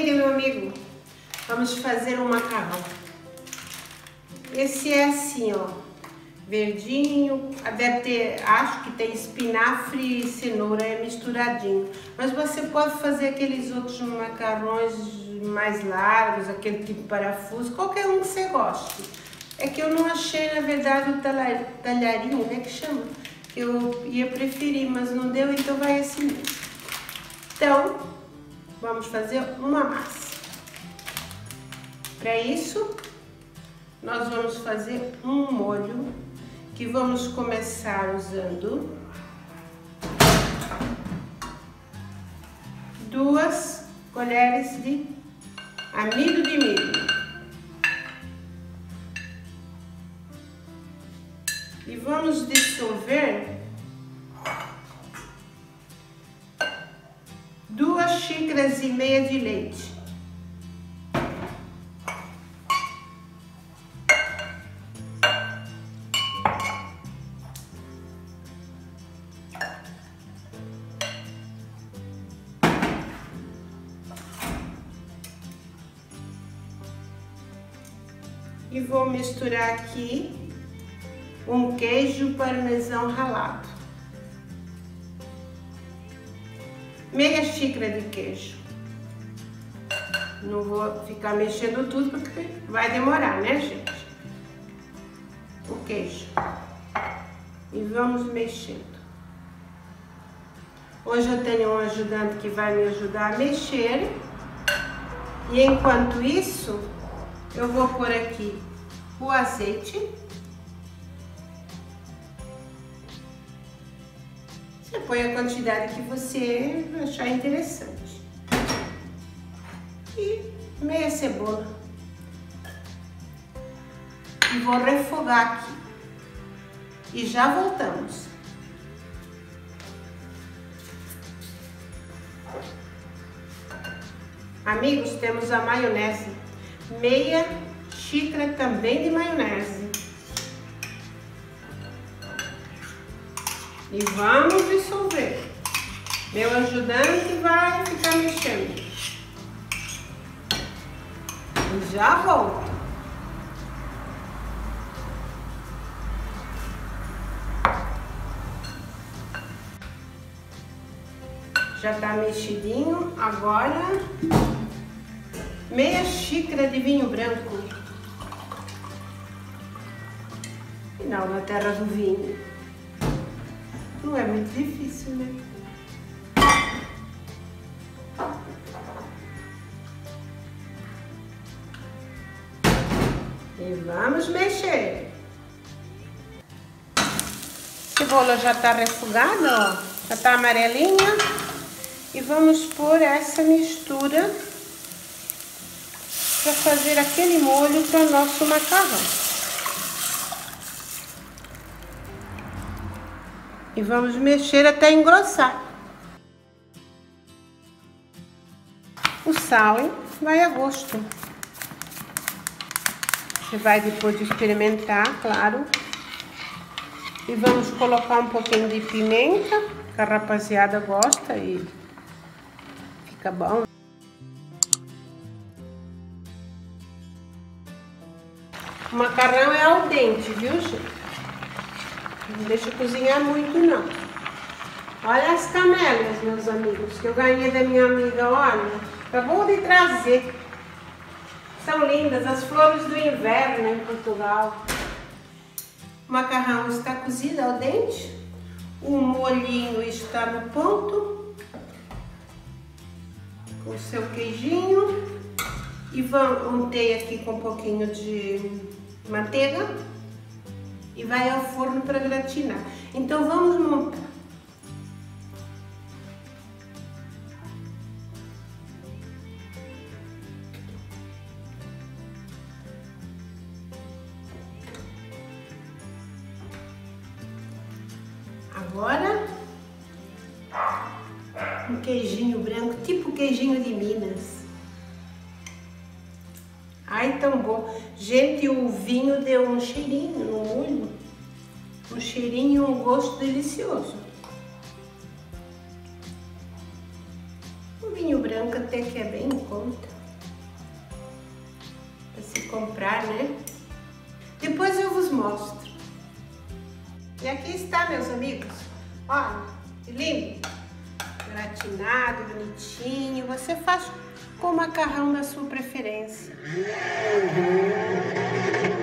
dia, meu amigo. Vamos fazer um macarrão. Esse é assim, ó, verdinho. Deve ter, acho que tem espinafre e cenoura, é misturadinho. Mas você pode fazer aqueles outros macarrões mais largos, aquele tipo parafuso, qualquer um que você goste. É que eu não achei, na verdade, o talharinho, né, que chama? Que eu ia preferir, mas não deu, então vai assim mesmo. Então, vamos fazer uma massa. Para isso, nós vamos fazer um molho que vamos começar usando 2 colheres de amido de milho. E vamos dissolver 2 xícaras e meia de leite. E vou misturar aqui um queijo parmesão ralado. Meia xícara de queijo. Não vou ficar mexendo tudo porque vai demorar, né, gente? O queijo. E vamos mexendo. Hoje eu tenho um ajudante que vai me ajudar a mexer. E enquanto isso, eu vou pôr aqui o azeite. Você põe a quantidade que você achar interessante. E meia cebola. E vou refogar aqui. E já voltamos. Amigos, temos a maionese. Meia xícara também de maionese. E vamos dissolver. Meu ajudante vai ficar mexendo. E já volto. Já tá mexidinho. Agora, meia xícara de vinho branco. Final na terra do vinho. Não é muito difícil, né? E vamos mexer. A cebola já tá refogada, ó. Já tá amarelinha. E vamos pôr essa mistura para fazer aquele molho para o nosso macarrão. E vamos mexer até engrossar. O sal vai a gosto. Você vai depois de experimentar, claro. E vamos colocar um pouquinho de pimenta, que a rapaziada gosta e fica bom. O macarrão é al dente, viu, gente? Não deixa cozinhar muito, não. Olha as camélias, meus amigos, que eu ganhei da minha amiga, olha. Acabou de trazer. São lindas, as flores do inverno em Portugal. O macarrão está cozido al dente. O molhinho está no ponto. Com o seu queijinho. E untei aqui com um pouquinho de manteiga. E vai ao forno para gratinar. Então vamos montar. Agora, um queijinho branco, tipo queijinho de Minas. Ai, tão bom. Gente, o vinho deu um cheirinho no molho. Um cheirinho e um gosto delicioso. O vinho branco até que é bem em conta. para se comprar, né? Depois eu vos mostro. E aqui está, meus amigos. Olha, que lindo. Gratinado, bonitinho. Você faz com o macarrão da sua preferência.